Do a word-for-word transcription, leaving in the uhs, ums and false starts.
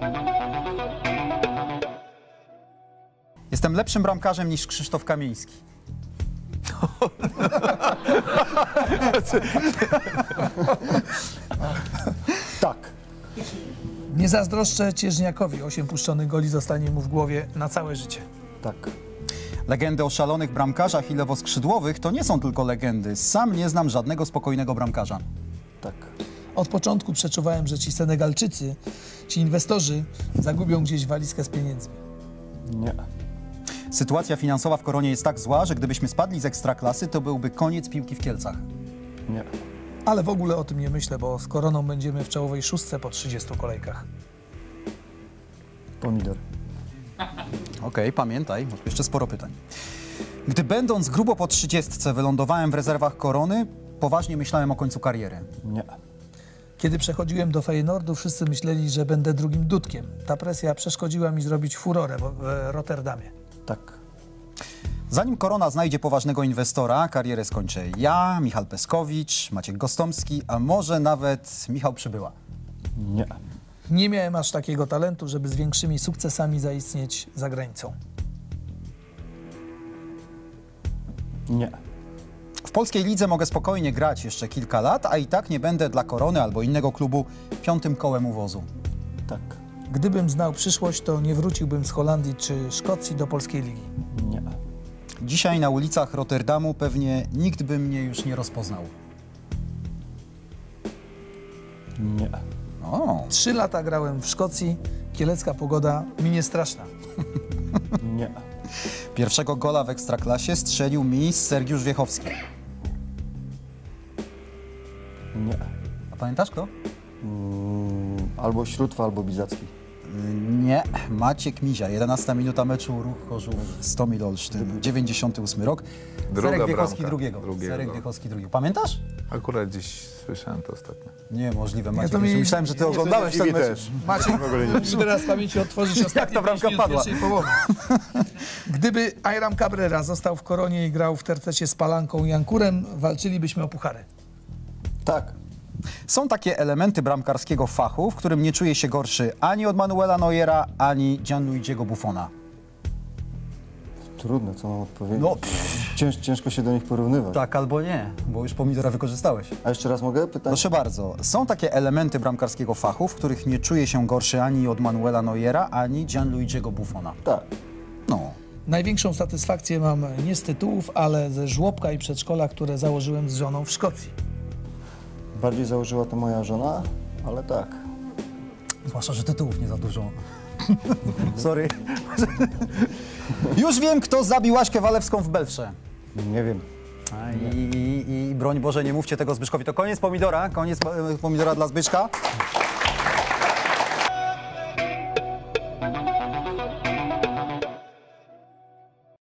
Jestem lepszym bramkarzem niż Krzysztof Kamiński. Tak. Nie zazdroszczę Cieżniakowi. Osiem puszczonych goli zostanie mu w głowie na całe życie. Tak. Legendy o szalonych bramkarzach i lewoskrzydłowych to nie są tylko legendy. Sam nie znam żadnego spokojnego bramkarza. Tak. Od początku przeczuwałem, że ci Senegalczycy, ci inwestorzy zagubią gdzieś walizkę z pieniędzmi. Nie. Sytuacja finansowa w Koronie jest tak zła, że gdybyśmy spadli z Ekstraklasy, to byłby koniec piłki w Kielcach. Nie. Ale w ogóle o tym nie myślę, bo z Koroną będziemy w czołowej szóstce po trzydziestu kolejkach. Pomidor. Okej, okay, pamiętaj, jeszcze sporo pytań. Gdy będąc grubo po trzydziestce wylądowałem w rezerwach Korony, poważnie myślałem o końcu kariery. Nie. Kiedy przechodziłem do Feyenoordu, wszyscy myśleli, że będę drugim Dudkiem. Ta presja przeszkodziła mi zrobić furorę w, w Rotterdamie. Tak. Zanim Korona znajdzie poważnego inwestora, karierę skończę ja, Michał Peskowicz, Maciek Gostomski, a może nawet Michał Przybyła. Nie. Nie miałem aż takiego talentu, żeby z większymi sukcesami zaistnieć za granicą. Nie. W polskiej lidze mogę spokojnie grać jeszcze kilka lat, a i tak nie będę dla Korony albo innego klubu piątym kołem u wozu. Tak. Gdybym znał przyszłość, to nie wróciłbym z Holandii czy Szkocji do polskiej ligi. Nie. Dzisiaj na ulicach Rotterdamu pewnie nikt by mnie już nie rozpoznał. Nie. O, Trzy lata grałem w Szkocji, kielecka pogoda mi nie straszna. Nie. pierwszego gola w Ekstraklasie strzelił mi Sergiusz Wiechowski. Nie. A pamiętasz kto? Mm, albo Śrótwa, albo Bizacki. Nie, Maciek Mizia, jedenasta minuta meczu, Ruch Chorzów, Stomil Olsztyn, dziewięćdziesiąty ósmy rok. Druga Serek Wiechowski bramka. drugiego. drugiego. Serek Wiechowski drugiego. Pamiętasz? Akurat gdzieś słyszałem to ostatnio. Nie, możliwe, Maciek. to mi- Myślałem, że ty nie, oglądałeś I ten mi mecz. też. Maciek, muszę teraz z pamięci otworzyć ostatnie ta bramka pięć minut padła? pierwszej połowy. Gdyby Ayram Cabrera został w Koronie i grał w tercecie z Palanką i Jankurem, walczylibyśmy o puchary. Tak. Są takie elementy bramkarskiego fachu, w którym nie czuje się gorszy ani od Manuela Neuera, ani Gianluigiego Buffona. Trudno, co mam odpowiedzieć. No, Cięż, ciężko się do nich porównywać. tak albo nie, bo już pomidora wykorzystałeś. A jeszcze raz mogę pytać? Proszę bardzo, są takie elementy bramkarskiego fachu, w których nie czuje się gorszy ani od Manuela Neuera, ani Gianluigiego Buffona. Tak. No. Największą satysfakcję mam nie z tytułów, ale ze żłobka i przedszkola, które założyłem z żoną w Szkocji. Bardziej założyła to moja żona, ale tak. Zwłaszcza, że tytułów nie za dużo. Sorry. Już wiem, kto zabił Łaśkę Walewską w Belfrze. Nie wiem. A, i, i, I broń Boże, nie mówcie tego Zbyszkowi. To koniec pomidora, koniec e, pomidora dla Zbyszka.